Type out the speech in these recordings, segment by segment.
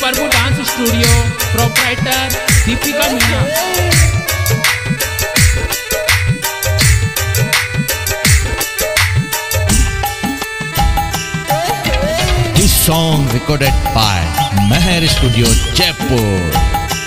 Prabhu dance studio, proprietor Deepika Meena. This song recorded by Meher Studio, Jaipur।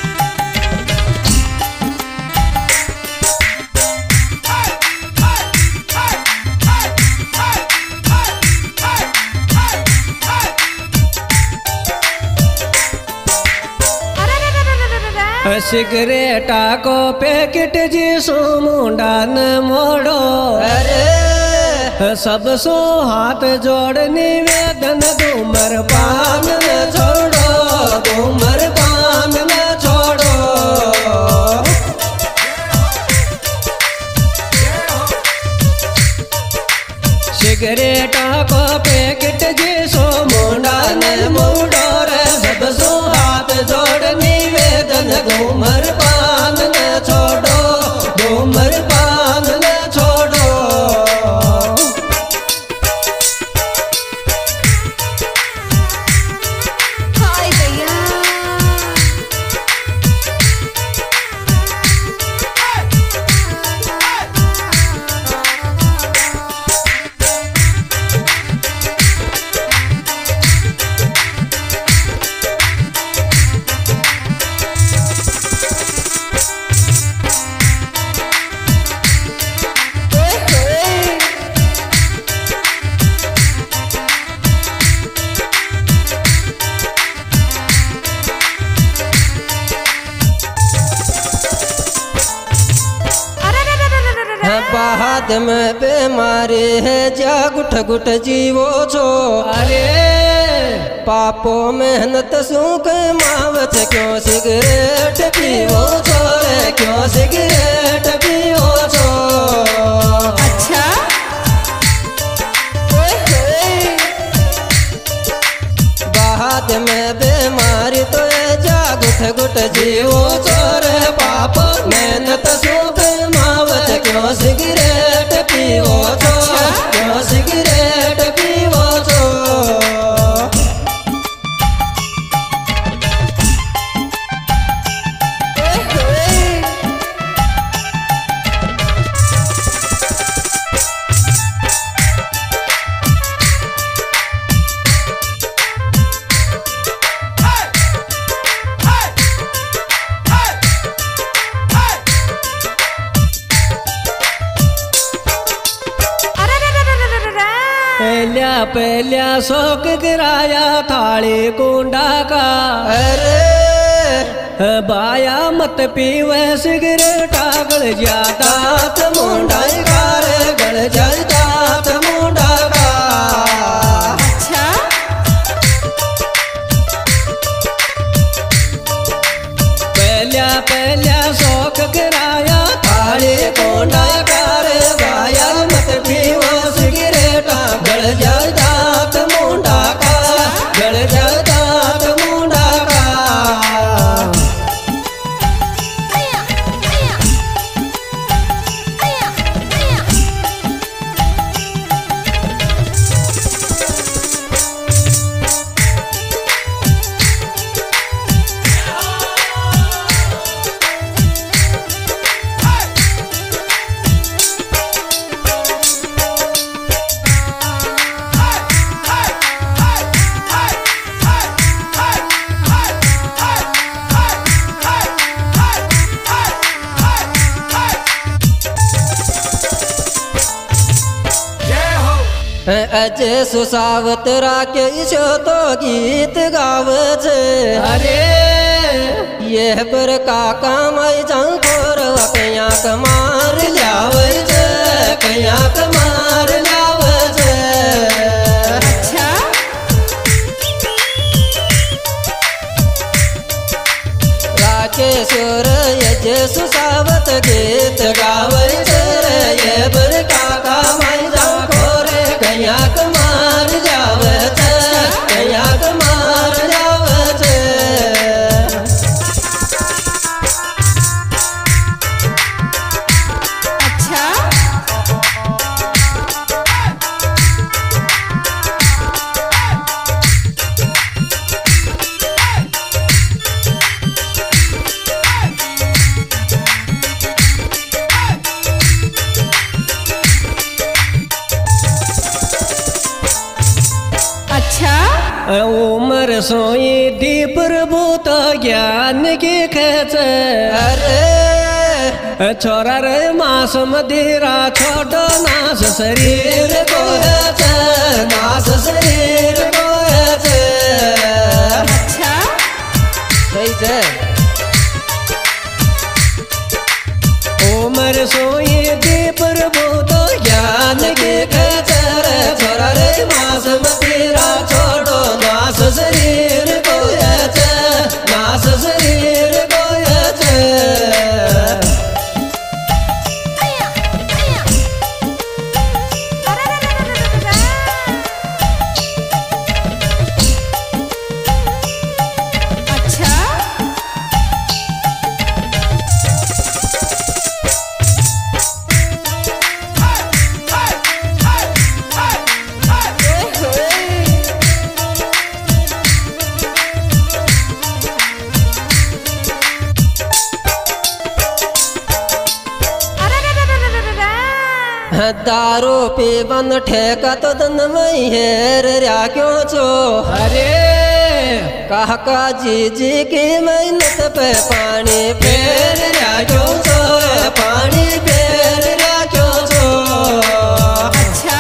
सिगरेटा को packet जी सो मुंडा न मोड़ो, अरे सब सो हाथ जोड़ निवेदन, धूम्रपान न छोड़ो, धूम्रपान न छोड़ो। सिगरेटा को पैकेट जी सो मुंडा न मोड़ो रे, सब सो हाथ जोड़ निवेदन, धूम्रपान न छोड़ो, धूम्रपान न छोड़ो। हाय भैया बाद में बीमारी है जा गुठ गुठ जीवो छो, अरे पापो मेहनत सुख मावत, क्यों सिगरेट पीवो छो रे, क्यों सिगरेट पीवो छो। अच्छा बाद में बीमारी तो जा गुठ गुठ जीवो छो रे, पाप मेहनत सुख मावत, क्यों सिगरेट पीवो छो, क्यों सिगरेट पीवो छो। पहल्या शौक गिराया थाली कुंडा का, अरे बाया मत पीवे सिगरेट, गल जाता त मुंडा का रे, गल जाता त मुंडा का। अच्छा पहल्या शौक गिराया थाली कुंडा का रे, बाया मत पीवे सिगरेट, गल जाता त मुंडा का, गल जाता त मुंडा का। अया अया अया अया अजय सुसावत राके ईशो तो गीत गावे छे, अरे ये पर काका माई जाऊं खोर कया कमार लावे छे, कया कमार लावे छे। अच्छा राकेश्वर अजय सुसावत गीत गावे छे, ये पर काका माई जाऊं खोर कया कमार लावे छे, कया कमार लावे छे। अच्छा उमर सोई दी प्रभु तो ज्ञान की खेच। अरे छोरा रे मांस मदिरा छोड़ो नाश शरीर को है, नाश शरीर को है। अच्छा सही है। उमर सोई दी प्रभु तो ज्ञान की खेचर। छोरा रे मांस मदिरा छोड़ो नाश शरीर को है, नाश शरीर को है। दारू पीवन ठेका तो दन मई हेर रया क्यों छो। अरे काका जी जी की मेहनत पे पानी फेर रया क्यों छो, पानी फेर रया क्यों छो। अच्छा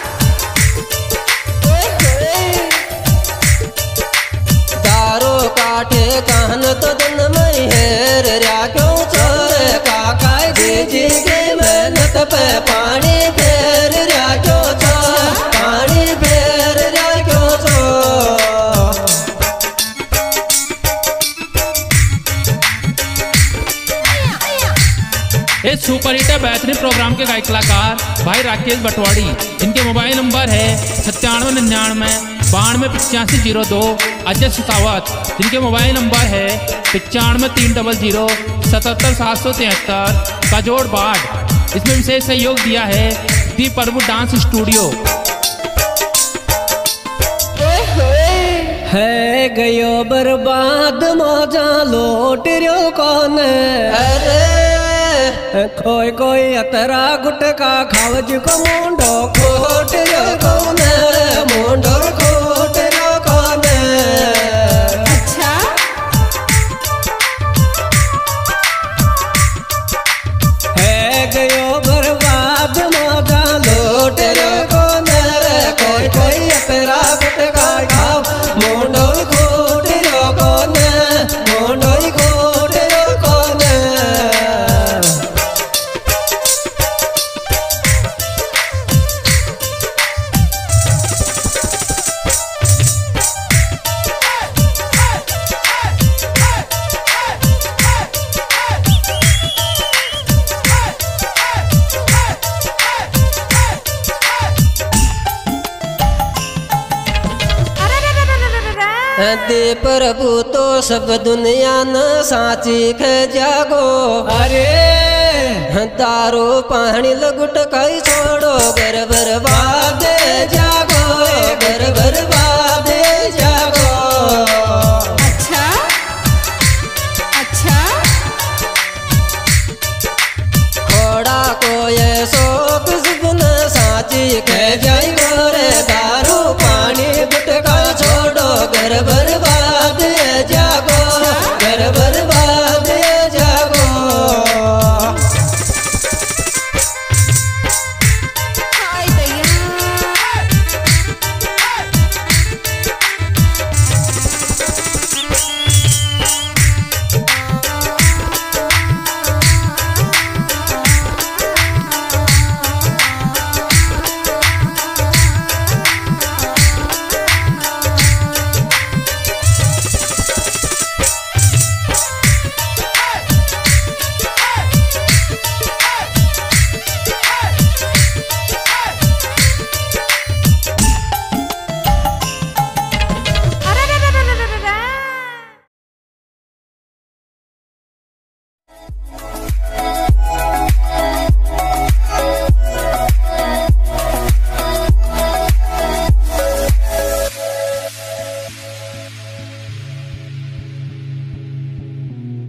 दारू काटे कहन तो दन मई हेर रया क्यों छो। काका जी जी की मेहनत पे पानी फेर रया क्यों छो, पानी फेर रया क्यों छो। इस सुपर हिट बेहतरीन प्रोग्राम के गायक कलाकार भाई राकेश बटवाड़ी, इनके मोबाइल नंबर है 9799 928502। अजय सिसावत, जिनके मोबाइल नंबर है 9530077773 का जोड़ बाट। इसमें विशेष सहयोग दिया है दी प्रभु डांस स्टूडियो। है गयो बर्बाद मौजा लौट रो कौन। अरे कोई कोई अतरा गुटका खावज को मुंडो खोट रो कौन, मुंडो खोट रो कौन। अच्छा है गयो बर्बाद मौजा लौट रो कौन। कोई कोई अतरा गुटका खाव मुंडो खोट रो कौन, मुंडो खोट रो कौन। दे प्रभु तो सब दुनिया न साची खे जागो। अरे दारू पानी लगुट खाई छोड़ो घर बर्बाद